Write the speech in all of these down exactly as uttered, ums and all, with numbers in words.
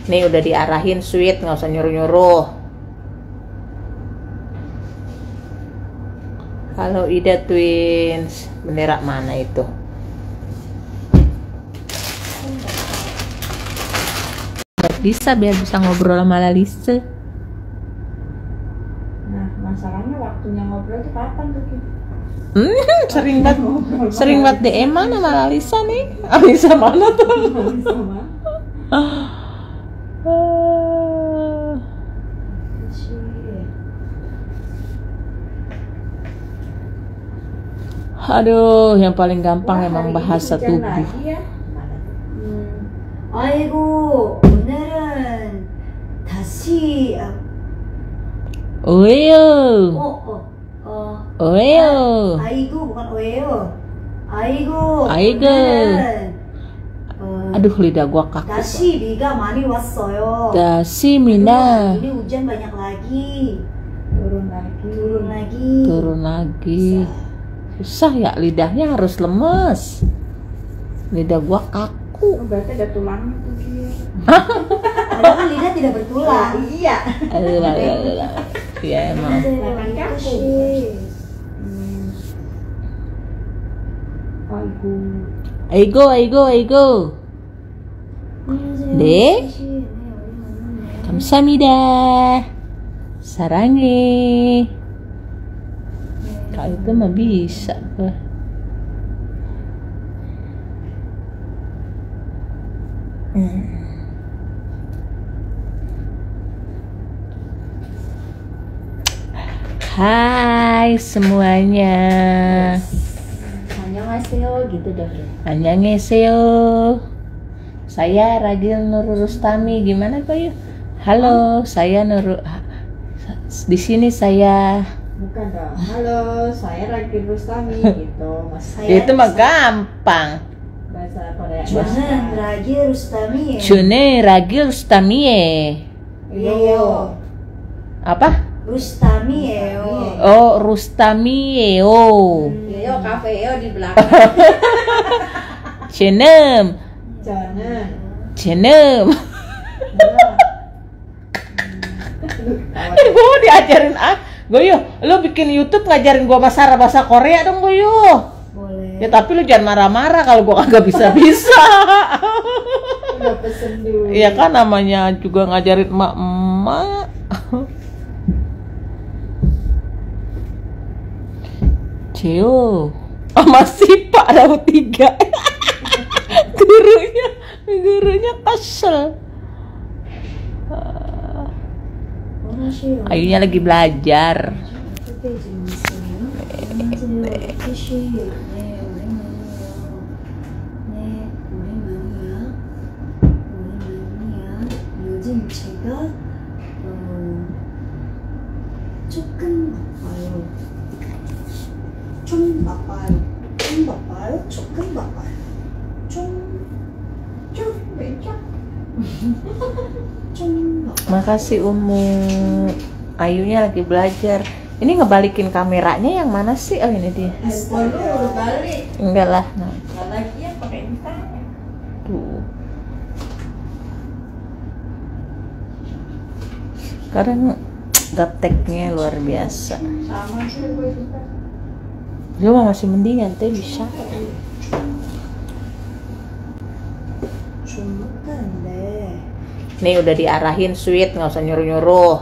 Nih udah diarahin sweet, nggak usah nyuruh-nyuruh. Halo Ida Twins, bendera mana itu? Gak bisa biar bisa ngobrol sama Lalisa. Nah, masalahnya waktunya ngobrol tuh kapan tuh, Ki? Hmm, sering banget, sering banget D M-an sama Lalisa nih. Lalisa mana tuh? Lalisa mana? Aduh, yang paling gampang Wah, emang hari bahasa ini hujan tubuh. lagi ya? Hmm. 아이고, 오늘은 다시 아, Oyo, 어, 어, 어, oyo. 아, 아이고 bukan 오예요. 아이고, 아이고. 오늘은 어, Aduh, lidah gua kaku. 다시 비가 많이 왔어요. Dasi Aduh, Mina. hari ini hujan banyak lagi. Turun lagi. Turun lagi. Turun lagi. Susah ya, lidahnya harus lemes. Lidah gua kaku. Oh, berarti ada tulangnya tuh dia. Padahal kan lidah tidak bertulang. Iya. Aduh, aduh, aduh, aduh. Ya emang. Makan kaku. Hmm. 아이고. Aigo, aigo, aigo. 네. 감사합니다. 사랑해. Kalau itu mah bisa tuh. Hmm. Hai semuanya. 안녕하세요 gitu dong ya. Annyeonghaseyo. Saya Ragil Nur Rustami. Gimana kok yuk? Halo, saya Nur. Di sini saya. Bukan dong. Halo, saya Ragil Rustami gitu. Mas saya. Itu mah gampang. Bahasa Korea. 저는 Ragil Rustami. June Ragil Rustami. Iya. Apa? Rustami예요. Oh, Rustami예요. Iya, kafeo di belakang. Jenem. 저는 Jenem. Eh, gue mau diajarin ah. Goyo, lu bikin YouTube ngajarin gua bahasa bahasa Korea dong, Goyo. boleh. Ya tapi lu jangan marah-marah kalau gua kagak bisa-bisa. Udah pesen dulu. Iya kan namanya juga ngajarin emak-emak. Ceo. Oh, masih Pak Daud tiga. gurunya, gurunya kesel. Ayunya lagi belajar. 요즘 제가 어, 조금 바빠요. 좀 바빠요. 좀 바빠요. 조금 바빠요. 좀, 좀, 좀, 좀 바빠요. Makasih Umu. Ayunya lagi belajar. Ini ngebalikin kameranya yang mana sih? Oh ini dia. Handphone lu udah balik. Enggak lah. Nah, Nggak lagi ya pakai tangan. tuh. Sekarang gapteknya luar biasa. Sama sih gue juga. Dia mah masih mendingan teh bisa. 중국인데 Nih udah diarahin sweet, nggak usah nyuruh-nyuruh.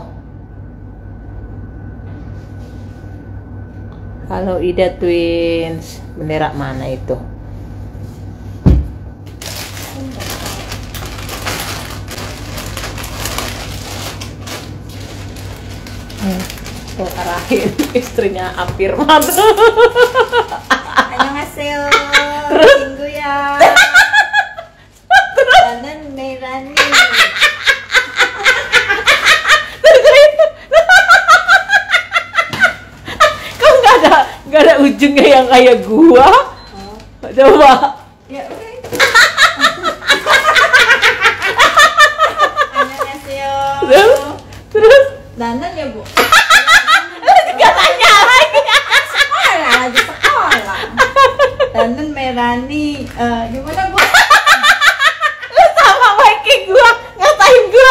Halo Ida Twins, bendera mana itu? Hmm, tuh arahin istrinya Afirman. 안녕하세요. Terus? 친구야. 나는 메라니. Kok nggak ada nggak ada ujungnya yang kayak gua? Oh. Coba. Ya udah. 안녕하세요. Terus? Terus? 나는 ya bu. Nggak tanya lagi. Sekolah lagi sekolah. 나는 메라니. Eh, gimana bu? Lu sama kayak gua ngatain gua.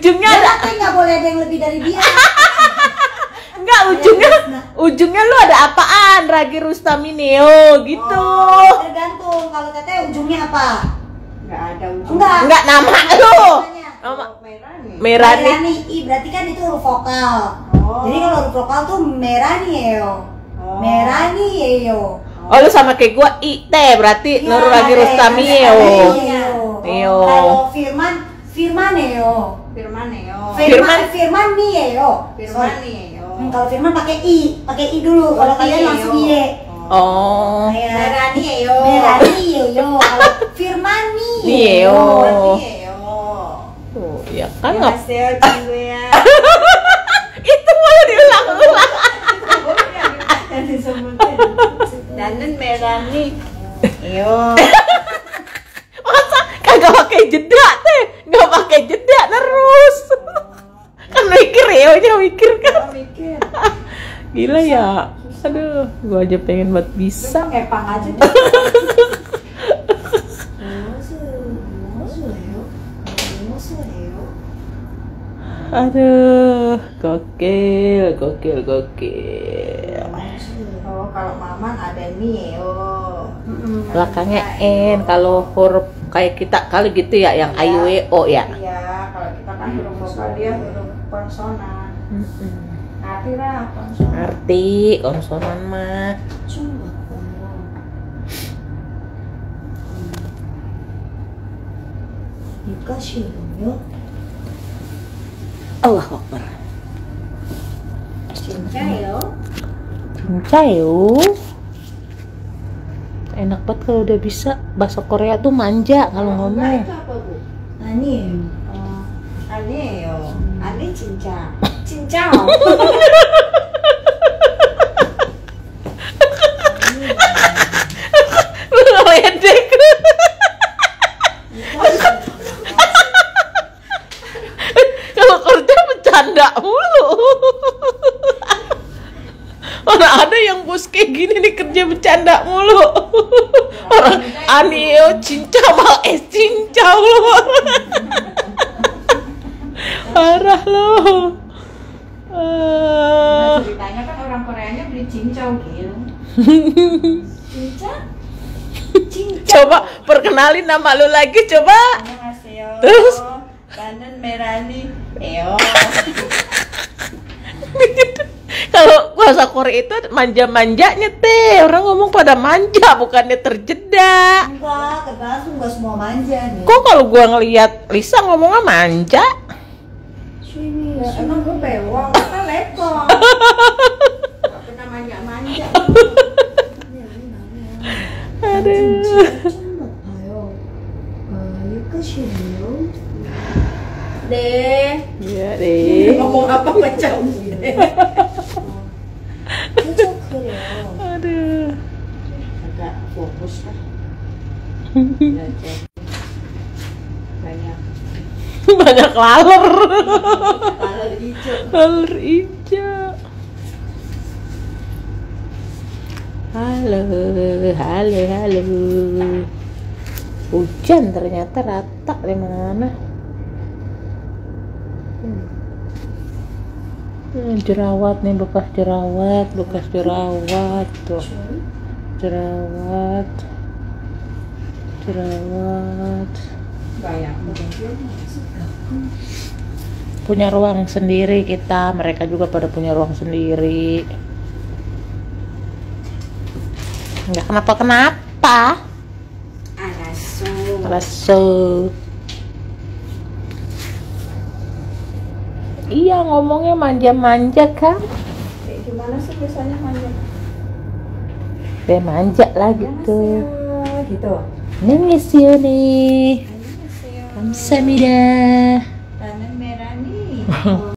ujungnya Dia ada, katanya nggak boleh ada yang lebih dari dia. enggak ujungnya, ujungnya lu ada apaan? Ragi Rustami Neo gitu. Oh, tergantung. Kalau teteh ujungnya apa? Nggak ada ujung. Enggak. Enggak nama lu. Namanya. Nama Oh, merah nih. Merani. Merani I berarti kan itu huruf vokal. Oh. Jadi kalau huruf vokal tuh Merani yo. Oh. Merani yo. Oh lu sama kayak gua I T berarti Iya, Nurul Ragi ada- Rustami ada- Neo. ada Neo. Neo. Kalau Firman, Firman Neo. Firman Neo. Firman, Firman Neo. Firman Neo. Hmm, kalau Firman pakai I, pakai I dulu. Kalau Oh, kalian Neo. langsung I. Oh. Kayak Merani Neo. Merani yo yo. Kalau Firman Neo. Neo. Neo. Oh, ya kan Ya, nggak? Mas Teo, tunggu ya. Itu malah diulang-ulang. Yang disebutin. Dandan Merani. Yo. Masa kagak pakai jeda teh? Nggak pakai jeda terus. Kan mikir ya, nya mikir kan. Oh, mikir. Gila ya. Aduh, gua aja pengen buat bisa. Pakai pang aja deh. Aduh, gokil, gokil, gokil. Oh, kalau Maman ada Neo. Belakangnya N, kalau huruf kayak kita kali gitu ya, yang A, I, W, O ya. Iya, kalau kita kan huruf vokal dia huruf konsonan. Mm-mm. Arti lah konsonan. Ngerti, konsonan mah. Dikasih yo. Allah Akbar. Cinca yo. Cincayo. Enak banget kalau udah bisa. Bahasa Korea tuh manja kalau ngomong. Itu apa, Bu? Ani. Oh, Ani yo. Ani cinca. Cinca. Lu ngeledek. Kalau kerja bercanda mulu. Mana ada yang bos kayak gini nih kerja bercanda mulu. Orang anio cincau mal es cincau lo. Parah lo. Nah, Eh, ceritanya kan orang Koreanya beli cincau gitu. Cinca? Cinca. coba perkenalin nama lu lagi coba. Annyeonghaseyo. Terus? Dandan Merani. Yo. Kalau bahasa Korea itu manja-manjanya teh. Orang ngomong pada manja bukannya terjeda. Enggak, tergantung enggak semua manja nih. Kok kalau gua ngelihat Lisa ngomongnya manja? Sini, Ya, sini. emang gue bewong, kan lekong. Gak pernah manja-manja. Aduh. Ayo. Ayo ke sini yo. Deh. Iya deh. Ngomong apa macam deh. Cocok keren. Aduh. Agak fokus lah. Belajar. Banyak. Banyak laler. Kalau hijau. Laler hijau. Halo, halo, halo. Hujan ternyata rata di mana? Hmm, jerawat nih, bekas jerawat, bekas jerawat tuh. Jerawat. Jerawat. Banyak. Punya ruang sendiri kita, mereka juga pada punya ruang sendiri. Nggak kenapa-kenapa. Anasu. Raso. Iya, ngomongnya manja-manja kan? Kayak gimana sih biasanya manja? Dia manja lah gitu. Annyeonghaseyo. Gitu. Annyeonghaseyo nih. Annyeonghaseyo. Kamsahamnida. Dandan Merani.